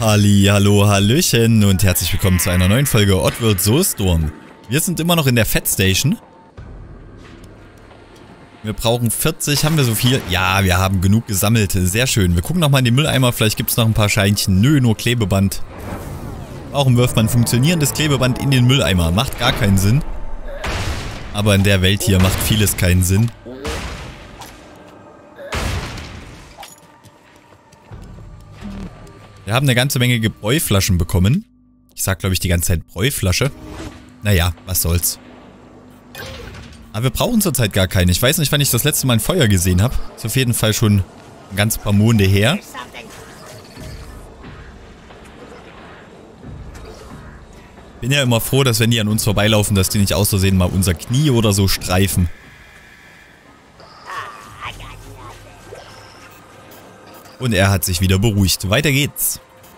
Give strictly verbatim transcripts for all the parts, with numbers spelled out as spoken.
Halli, hallo, hallöchen und herzlich willkommen zu einer neuen Folge Oddworld Soulstorm. Wir sind immer noch in der Fat Station. Wir brauchen vierzig, haben wir so viel? Ja, wir haben genug gesammelt, sehr schön. Wir gucken nochmal in den Mülleimer, vielleicht gibt es noch ein paar Scheinchen. Nö, nur Klebeband. Warum wirft man funktionierendes Klebeband in den Mülleimer? Macht gar keinen Sinn. Aber in der Welt hier macht vieles keinen Sinn. Wir haben eine ganze Menge Bräuflaschen bekommen. Ich sag, glaube ich, die ganze Zeit Bräuflasche. Naja, was soll's. Aber wir brauchen zurzeit gar keine. Ich weiß nicht, wann ich das letzte Mal ein Feuer gesehen habe. Ist auf jeden Fall schon ein ganz paar Monde her. Bin ja immer froh, dass wenn die an uns vorbeilaufen, dass die nicht aus Versehen mal unser Knie oder so streifen. Und er hat sich wieder beruhigt. Weiter geht's.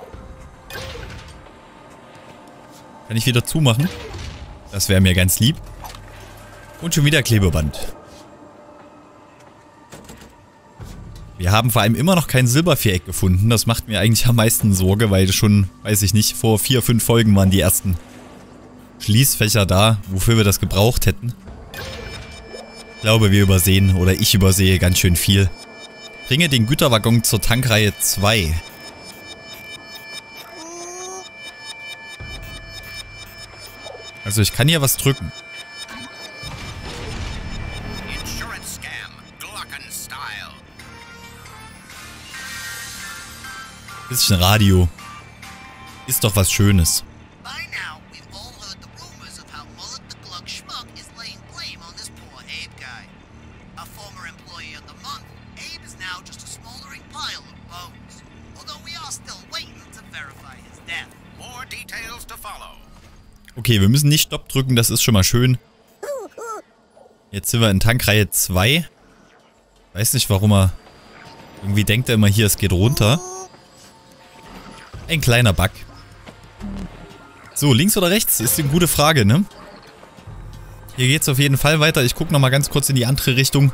Kann ich wieder zumachen? Das wäre mir ganz lieb. Und schon wieder Klebeband. Wir haben vor allem immer noch kein Silberviereck gefunden. Das macht mir eigentlich am meisten Sorge, weil schon, weiß ich nicht, vor vier, fünf Folgen waren die ersten Schließfächer da, wofür wir das gebraucht hätten. Ich glaube, wir übersehen, oder ich übersehe ganz schön viel. Bringe den Güterwaggon zur Tankreihe zwei. Also ich kann hier was drücken. Bisschen Radio. Ist doch was Schönes. Okay, wir müssen nicht Stopp drücken, das ist schon mal schön. Jetzt sind wir in Tankreihe zwei. Weiß nicht, warum er... Irgendwie denkt er immer hier, es geht runter. Ein kleiner Bug. So, links oder rechts? Ist eine gute Frage, ne? Hier geht's auf jeden Fall weiter. Ich gucke nochmal ganz kurz in die andere Richtung.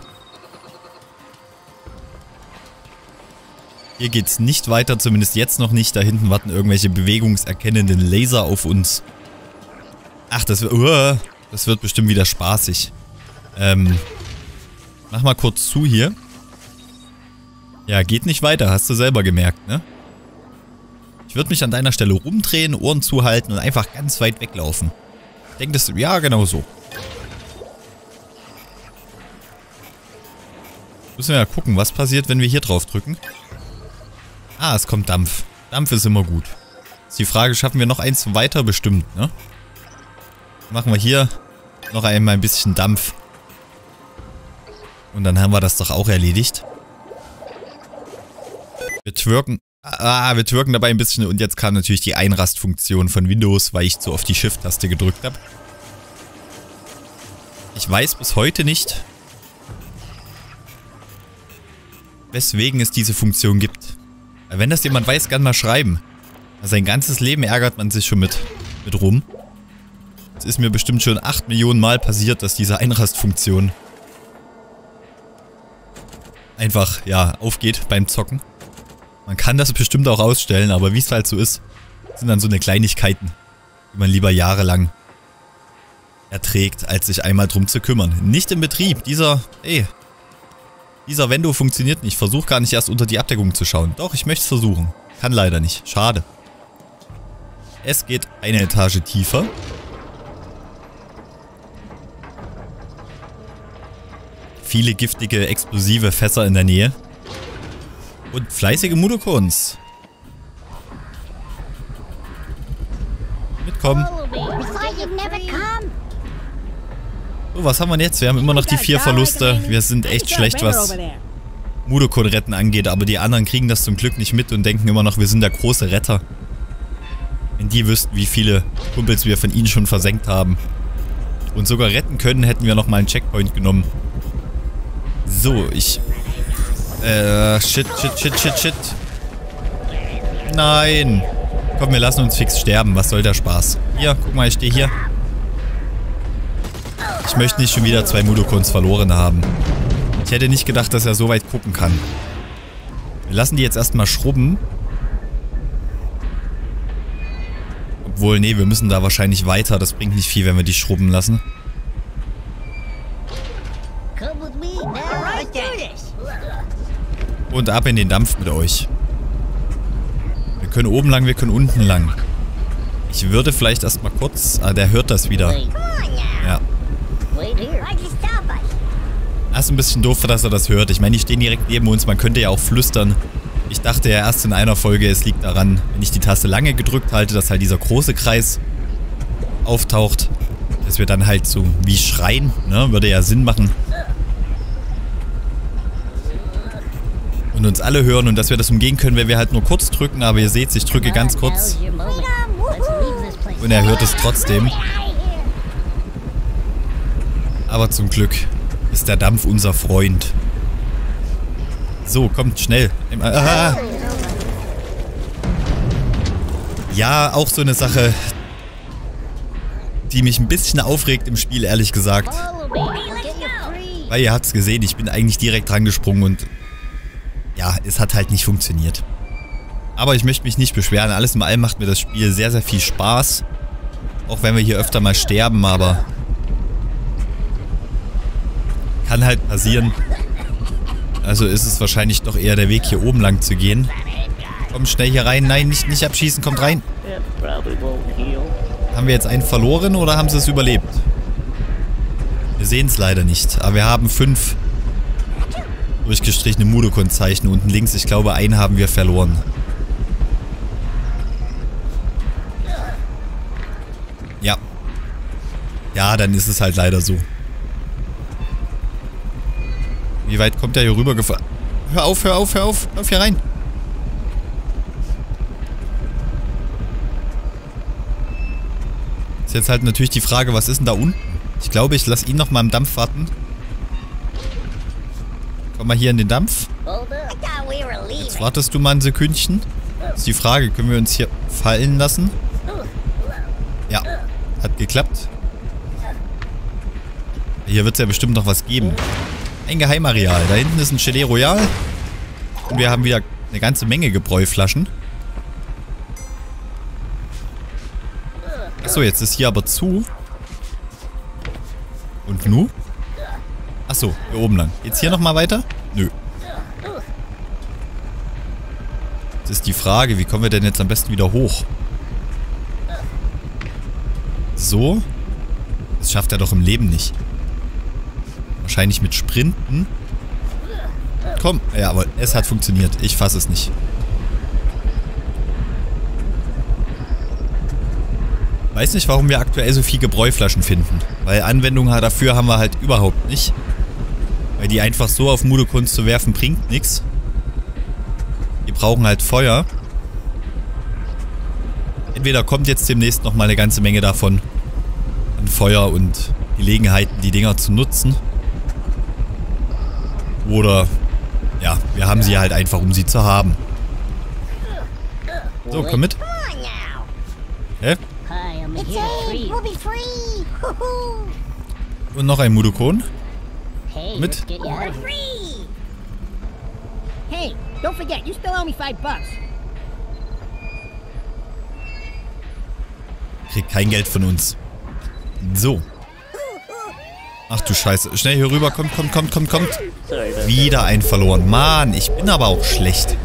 Hier geht's nicht weiter, zumindest jetzt noch nicht. Da hinten warten irgendwelche bewegungserkennenden Laser auf uns. Ach, das wird, uh, das wird bestimmt wieder spaßig. Ähm, mach mal kurz zu hier. Ja, geht nicht weiter, hast du selber gemerkt, ne? Ich würde mich an deiner Stelle rumdrehen, Ohren zuhalten und einfach ganz weit weglaufen. Denkst du, ja, genau so. Müssen wir ja gucken, was passiert, wenn wir hier drauf drücken. Ah, es kommt Dampf. Dampf ist immer gut. Ist die Frage, schaffen wir noch eins weiter? Bestimmt, ne? Machen wir hier noch einmal ein bisschen Dampf. Und dann haben wir das doch auch erledigt. Wir twerken. Ah, wir twerken dabei ein bisschen. Und jetzt kam natürlich die Einrastfunktion von Windows, weil ich zu oft die Shift-Taste gedrückt habe. Ich weiß bis heute nicht, weswegen es diese Funktion gibt. Wenn das jemand weiß, kann mal schreiben. Sein ganzes Leben ärgert man sich schon mit, mit rum. Es ist mir bestimmt schon acht Millionen Mal passiert, dass diese Einrastfunktion einfach, ja, aufgeht beim Zocken. Man kann das bestimmt auch ausstellen, aber wie es halt so ist, sind dann so eine Kleinigkeiten, die man lieber jahrelang erträgt, als sich einmal drum zu kümmern. Nicht im Betrieb. Dieser, ey, dieser Vendo funktioniert nicht. Versuch gar nicht erst unter die Abdeckung zu schauen. Doch, ich möchte es versuchen. Kann leider nicht. Schade. Es geht eine Etage tiefer. Viele giftige, explosive Fässer in der Nähe. Und fleißige Mudokons. Mitkommen. So, was haben wir jetzt? Wir haben immer noch die vier Verluste. Wir sind echt schlecht, was Mudokon retten angeht. Aber die anderen kriegen das zum Glück nicht mit und denken immer noch, wir sind der große Retter. Wenn die wüssten, wie viele Kumpels wir von ihnen schon versenkt haben. Und sogar retten können, hätten wir nochmal einen Checkpoint genommen. So, ich... Äh, shit, shit, shit, shit, shit. Nein. Komm, wir lassen uns fix sterben. Was soll der Spaß? Hier, guck mal, ich stehe hier. Ich möchte nicht schon wieder zwei Mudokons verloren haben. Ich hätte nicht gedacht, dass er so weit gucken kann. Wir lassen die jetzt erstmal schrubben. Obwohl, nee, wir müssen da wahrscheinlich weiter. Das bringt nicht viel, wenn wir die schrubben lassen. Und ab in den Dampf mit euch. Wir können oben lang, wir können unten lang. Ich würde vielleicht erstmal kurz... Ah, der hört das wieder. Ja. Das ist ein bisschen doof, dass er das hört. Ich meine, die stehen direkt neben uns. Man könnte ja auch flüstern. Ich dachte ja erst in einer Folge, es liegt daran, wenn ich die Taste lange gedrückt halte, dass halt dieser große Kreis auftaucht. Dass wir dann halt so wie schreien, ne? Würde ja Sinn machen. Und uns alle hören und dass wir das umgehen können, wenn wir halt nur kurz drücken. Aber ihr seht, ich drücke ganz kurz. Und er hört es trotzdem. Aber zum Glück ist der Dampf unser Freund. So, kommt schnell. Ah. Ja, auch so eine Sache, die mich ein bisschen aufregt im Spiel, ehrlich gesagt. Weil ihr habt es gesehen, ich bin eigentlich direkt dran gesprungen und ja, es hat halt nicht funktioniert. Aber ich möchte mich nicht beschweren. Alles in allem macht mir das Spiel sehr, sehr viel Spaß. Auch wenn wir hier öfter mal sterben, aber kann halt passieren. Also ist es wahrscheinlich doch eher der Weg, hier oben lang zu gehen. Komm schnell hier rein. Nein, nicht, nicht abschießen. Kommt rein. Haben wir jetzt einen verloren oder haben sie es überlebt? Wir sehen es leider nicht. Aber wir haben fünf durchgestrichene Mudokon-Zeichen unten links. Ich glaube, einen haben wir verloren. Ja. Ja, dann ist es halt leider so. Wie weit kommt der hier rüber gefahren? Hör auf, hör auf, hör auf. Hör auf hier rein. Ist jetzt halt natürlich die Frage, was ist denn da unten? Ich glaube, ich lasse ihn noch mal im Dampf warten. Komm mal hier in den Dampf. Jetzt wartest du mal ein Sekündchen. Das ist die Frage, können wir uns hier fallen lassen? Ja, hat geklappt. Hier wird es ja bestimmt noch was geben. Ein Geheimareal. Da hinten ist ein Gelee Royal. Und wir haben wieder eine ganze Menge Gebräuflaschen. Achso, jetzt ist hier aber zu. Und nu? Achso, hier oben lang. Geht's hier nochmal weiter? Nö. Das ist die Frage, wie kommen wir denn jetzt am besten wieder hoch? So? Das schafft er doch im Leben nicht. Wahrscheinlich mit Sprinten. Komm. Ja, aber es hat funktioniert. Ich fasse es nicht. Weiß nicht, warum wir aktuell so viel Gebräuflaschen finden. Weil Anwendungen dafür haben wir halt überhaupt nicht. Weil die einfach so auf Mudokons zu werfen bringt nichts. Die brauchen halt Feuer. Entweder kommt jetzt demnächst nochmal eine ganze Menge davon an Feuer und Gelegenheiten, die Dinger zu nutzen. Oder, ja, wir haben sie halt einfach, um sie zu haben. So, komm mit. Hä? Und noch ein Mudokon. Mit. Hey, don't forget, you still owe me five bucks. Kriegt kein Geld von uns. So. Ach du Scheiße. Schnell hier rüber. Kommt, kommt, kommt, kommt, kommt. Wieder ein verloren. Mann, ich bin aber auch schlecht.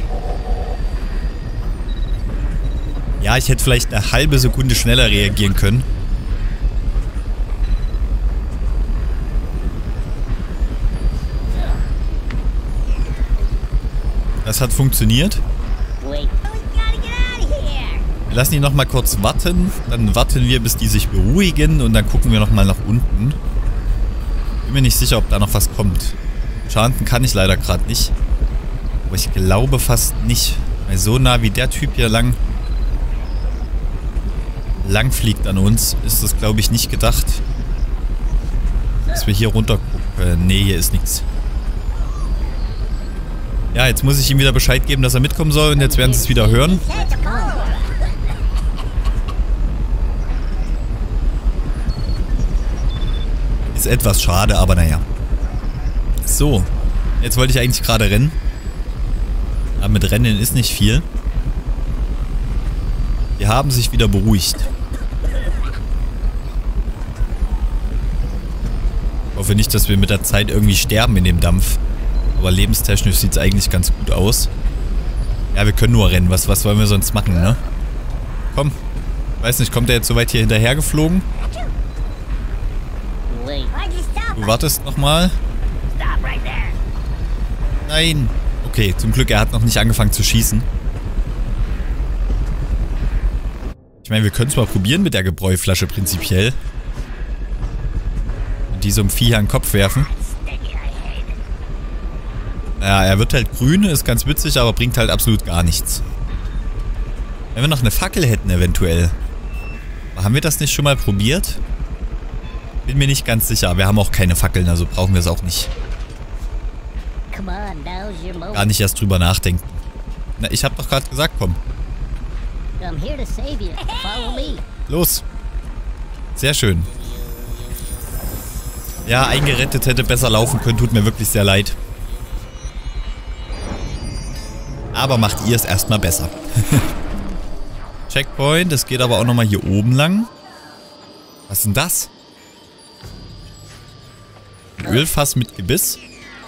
Ja, ich hätte vielleicht eine halbe Sekunde schneller reagieren können. Das hat funktioniert. Wir lassen die nochmal kurz warten. Dann warten wir, bis die sich beruhigen. Und dann gucken wir nochmal nach unten. Bin mir nicht sicher, ob da noch was kommt. Chanten kann ich leider gerade nicht. Aber ich glaube fast nicht. Weil so nah wie der Typ hier lang lang fliegt an uns, ist das glaube ich nicht gedacht. Dass wir hier runter gucken. Nee, hier ist nichts. Ja, jetzt muss ich ihm wieder Bescheid geben, dass er mitkommen soll. Und jetzt werden sie es wieder hören. Ist etwas schade, aber naja. So. Jetzt wollte ich eigentlich gerade rennen. Aber mit Rennen ist nicht viel. Die haben sich wieder beruhigt. hoffe nicht, dass wir mit der Zeit irgendwie sterben in dem Dampf. Aber lebenstechnisch sieht es eigentlich ganz gut aus. Ja, wir können nur rennen. Was, was wollen wir sonst machen, ne? Komm. Weiß nicht, kommt der jetzt so weit hier hinterher geflogen? Du wartest nochmal. Nein. Okay, zum Glück, er hat noch nicht angefangen zu schießen. Ich meine, wir können es mal probieren mit der Gebräuflasche prinzipiell. Und die so einem Vieh an den Kopf werfen. Ja, er wird halt grün, ist ganz witzig, aber bringt halt absolut gar nichts. Wenn wir noch eine Fackel hätten eventuell. Aber haben wir das nicht schon mal probiert? Bin mir nicht ganz sicher. Wir haben auch keine Fackeln, also brauchen wir es auch nicht. Gar nicht erst drüber nachdenken. Na, ich hab doch gerade gesagt, komm. Los. Sehr schön. Ja, eingerettet hätte besser laufen können, tut mir wirklich sehr leid. Aber macht ihr es erstmal besser. Checkpoint, es geht aber auch nochmal hier oben lang. Was ist denn das? Ein Ölfass mit Gebiss.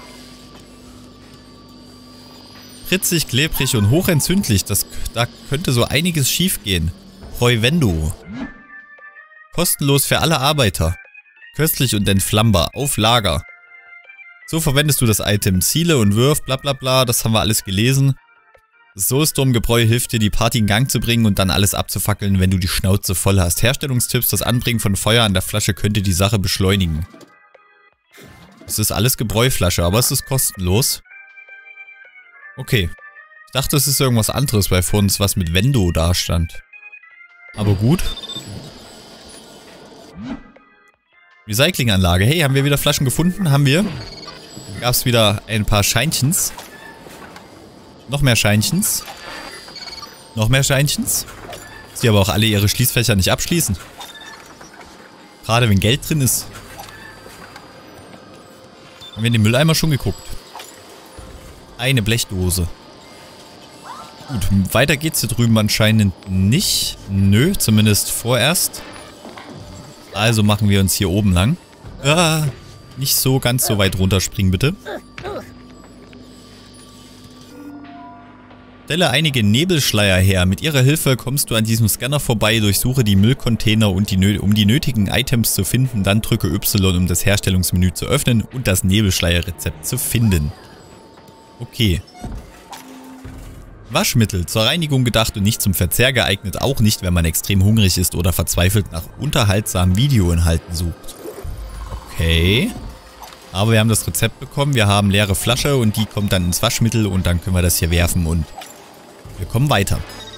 Spritzig, klebrig und hochentzündlich. Das, da könnte so einiges schief gehen. Proivendo. Kostenlos für alle Arbeiter. Köstlich und entflammbar. Auf Lager. So verwendest du das Item. Ziele und Wirf, bla bla bla. Das haben wir alles gelesen. Das Soulstorm-Gebräu hilft dir, die Party in Gang zu bringen und dann alles abzufackeln, wenn du die Schnauze voll hast. Herstellungstipps, das Anbringen von Feuer an der Flasche könnte die Sache beschleunigen. Es ist alles Gebräuflasche, aber es ist kostenlos. Okay. Ich dachte, es ist irgendwas anderes, weil vor uns was mit Vendo da stand. Aber gut. Recyclinganlage. Hey, haben wir wieder Flaschen gefunden? Haben wir. Gab es wieder ein paar Scheinchens. Noch mehr Scheinchens. Noch mehr Scheinchens. Sie aber auch alle ihre Schließfächer nicht abschließen. Gerade wenn Geld drin ist. Haben wir in den Mülleimer schon geguckt. Eine Blechdose. Gut, weiter geht's hier drüben anscheinend nicht. Nö, zumindest vorerst. Also machen wir uns hier oben lang. Ah, nicht so ganz so weit runterspringen, bitte. Stelle einige Nebelschleier her. Mit ihrer Hilfe kommst du an diesem Scanner vorbei, durchsuche die Müllcontainer, und die, um die nötigen Items zu finden. Dann drücke Y, um das Herstellungsmenü zu öffnen und das Nebelschleierrezept zu finden. Okay. Waschmittel. Zur Reinigung gedacht und nicht zum Verzehr geeignet. Auch nicht, wenn man extrem hungrig ist oder verzweifelt nach unterhaltsamen Videoinhalten sucht. Okay. Aber wir haben das Rezept bekommen. Wir haben leere Flasche und die kommt dann ins Waschmittel und dann können wir das hier werfen und wir kommen weiter.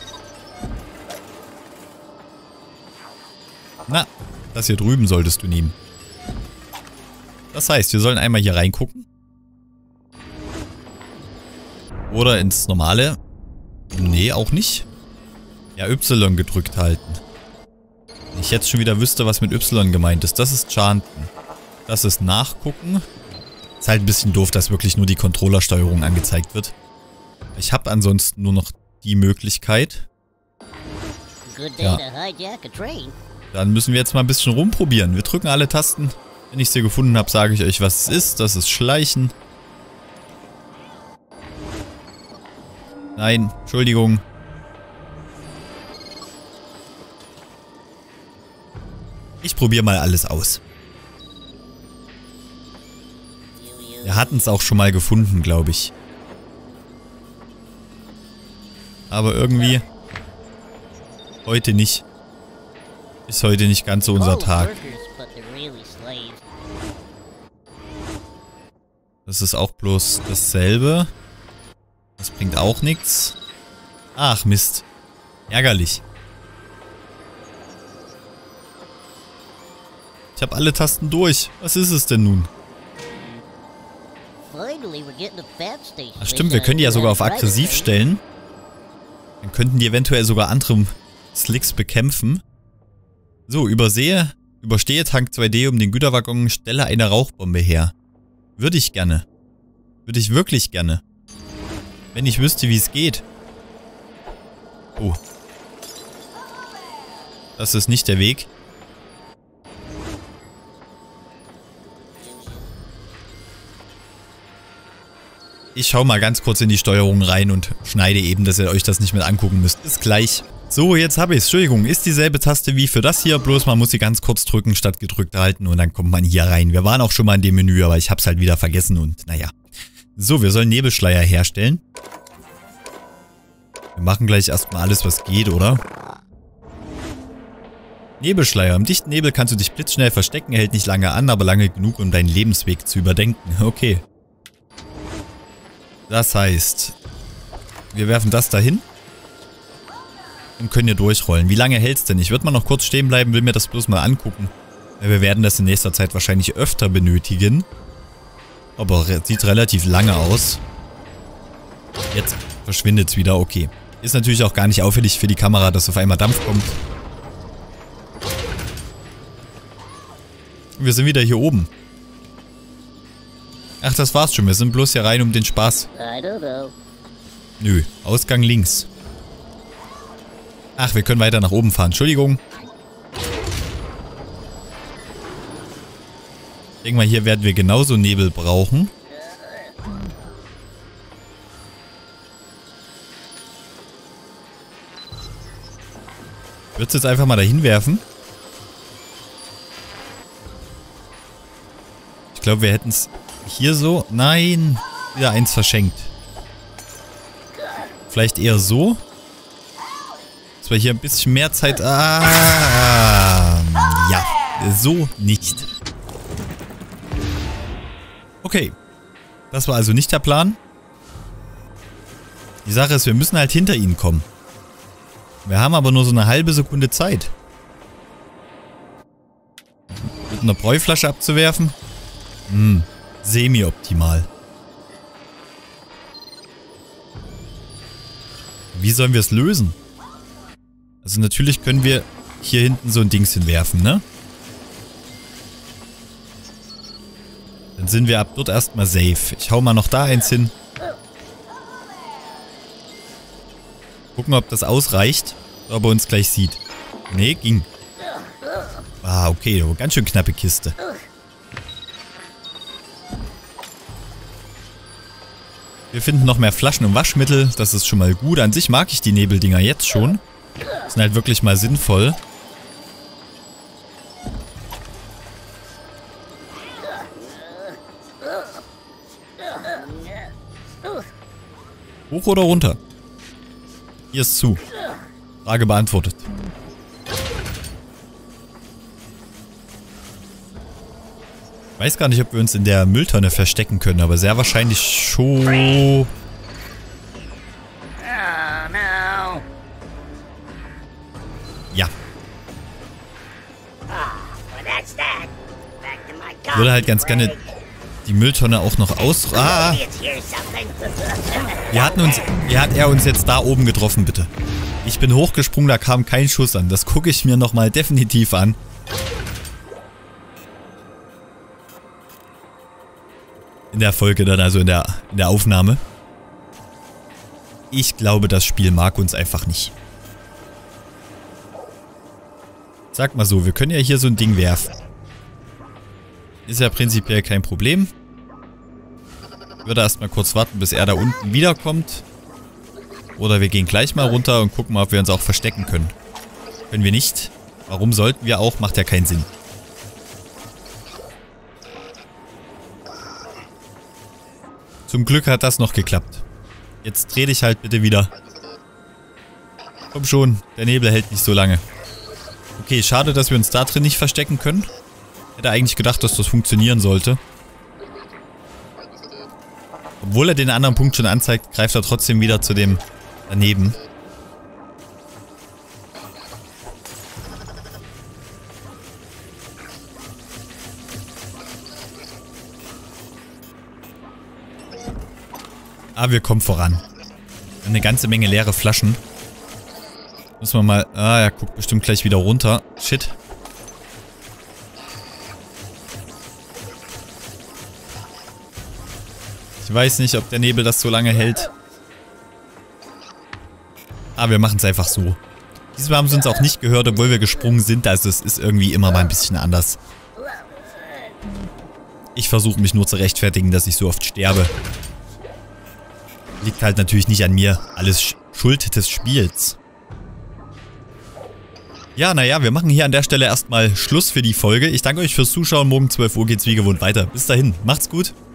Na, das hier drüben solltest du nehmen. Das heißt, wir sollen einmal hier reingucken. Oder ins normale. Nee, auch nicht. Ja, Y gedrückt halten. Wenn ich jetzt schon wieder wüsste, was mit Y gemeint ist. Das ist Chanten. Das ist Nachgucken. Ist halt ein bisschen doof, dass wirklich nur die Controllersteuerung angezeigt wird. Ich habe ansonsten nur noch die Möglichkeit. Ja. Dann müssen wir jetzt mal ein bisschen rumprobieren. Wir drücken alle Tasten. Wenn ich sie gefunden habe, sage ich euch, was es ist. Das ist Schleichen. Nein, Entschuldigung. Ich probiere mal alles aus. Wir hatten es auch schon mal gefunden, glaube ich. Aber irgendwie heute nicht. Ist heute nicht ganz so unser Tag. Das ist auch bloß dasselbe. Das bringt auch nichts. Ach Mist. Ärgerlich. Ich habe alle Tasten durch. Was ist es denn nun? Ach stimmt, wir können die ja sogar auf aggressiv stellen. Dann könnten die eventuell sogar andere Slicks bekämpfen. So, übersehe, überstehe Tank zwei D um den Güterwaggon, stelle eine Rauchbombe her. Würde ich gerne. Würde ich wirklich gerne. Wenn ich wüsste, wie es geht. Oh. Das ist nicht der Weg. Ich schaue mal ganz kurz in die Steuerung rein und schneide eben, dass ihr euch das nicht mehr angucken müsst. Bis gleich. So, jetzt habe ich es. Entschuldigung, ist dieselbe Taste wie für das hier, bloß man muss sie ganz kurz drücken, statt gedrückt halten und dann kommt man hier rein. Wir waren auch schon mal in dem Menü, aber ich habe es halt wieder vergessen und naja. So, wir sollen Nebelschleier herstellen. Wir machen gleich erstmal alles, was geht, oder? Nebelschleier. Im dichten Nebel kannst du dich blitzschnell verstecken, hält nicht lange an, aber lange genug, um deinen Lebensweg zu überdenken. Okay. Das heißt, wir werfen das dahin und können hier durchrollen. Wie lange hält's denn? Ich würde mal noch kurz stehen bleiben, will mir das bloß mal angucken. Wir werden das in nächster Zeit wahrscheinlich öfter benötigen. Aber sieht relativ lange aus. Jetzt verschwindet es wieder, okay. Ist natürlich auch gar nicht auffällig für die Kamera, dass auf einmal Dampf kommt. Wir sind wieder hier oben. Ach, das war's schon. Wir sind bloß hier rein um den Spaß. Nö, Ausgang links. Ach, wir können weiter nach oben fahren. Entschuldigung. Ich denke mal, hier werden wir genauso Nebel brauchen. Ich würde es jetzt einfach mal dahin werfen. Ich glaube, wir hätten es hier so... Nein, wieder eins verschenkt. Vielleicht eher so. Dass wir hier ein bisschen mehr Zeit... Ah, ja, so nicht. Okay. Das war also nicht der Plan. Die Sache ist, wir müssen halt hinter ihnen kommen. Wir haben aber nur so eine halbe Sekunde Zeit. Mit einer Bräuflasche abzuwerfen? Hm, semi-optimal. Wie sollen wir es lösen? Also natürlich können wir hier hinten so ein Dings hinwerfen, ne? Dann sind wir ab dort erstmal safe. Ich hau mal noch da eins hin. Gucken, ob das ausreicht. Ob er uns gleich sieht. Nee, ging. Ah, okay. Ganz schön knappe Kiste. Wir finden noch mehr Flaschen und Waschmittel. Das ist schon mal gut. An sich mag ich die Nebeldinger jetzt schon. Sind halt wirklich mal sinnvoll. Hoch oder runter? Hier ist zu. Frage beantwortet. Ich weiß gar nicht, ob wir uns in der Mülltonne verstecken können, aber sehr wahrscheinlich schon. Ja. Ich würde halt ganz gerne die Mülltonne auch noch aus... Ah! Wir hatten uns... Wie hat er uns jetzt da oben getroffen, bitte? Ich bin hochgesprungen, da kam kein Schuss an. Das gucke ich mir nochmal definitiv an. In der Folge dann, also in der, in der Aufnahme. Ich glaube, das Spiel mag uns einfach nicht. Sag mal so, wir können ja hier so ein Ding werfen. Ist ja prinzipiell kein Problem. Ich würde erstmal kurz warten, bis er da unten wiederkommt. Oder wir gehen gleich mal runter und gucken mal, ob wir uns auch verstecken können. Können wir nicht. Warum sollten wir auch? Macht ja keinen Sinn. Zum Glück hat das noch geklappt. Jetzt dreh dich halt bitte wieder. Komm schon, der Nebel hält nicht so lange. Okay, schade, dass wir uns da drin nicht verstecken können. Hätte eigentlich gedacht, dass das funktionieren sollte. Obwohl er den anderen Punkt schon anzeigt, greift er trotzdem wieder zu dem daneben. Ah, wir kommen voran. Eine ganze Menge leere Flaschen. Müssen wir mal... Ah, er guckt bestimmt gleich wieder runter. Shit. Ich weiß nicht, ob der Nebel das so lange hält. Ah, wir machen es einfach so. Diesmal haben sie uns auch nicht gehört, obwohl wir gesprungen sind. Also es ist irgendwie immer mal ein bisschen anders. Ich versuche mich nur zu rechtfertigen, dass ich so oft sterbe. Liegt halt natürlich nicht an mir. Alles Schuld des Spiels. Ja, naja, wir machen hier an der Stelle erstmal Schluss für die Folge. Ich danke euch fürs Zuschauen. Morgen zwölf Uhr geht's wie gewohnt weiter. Bis dahin, macht's gut.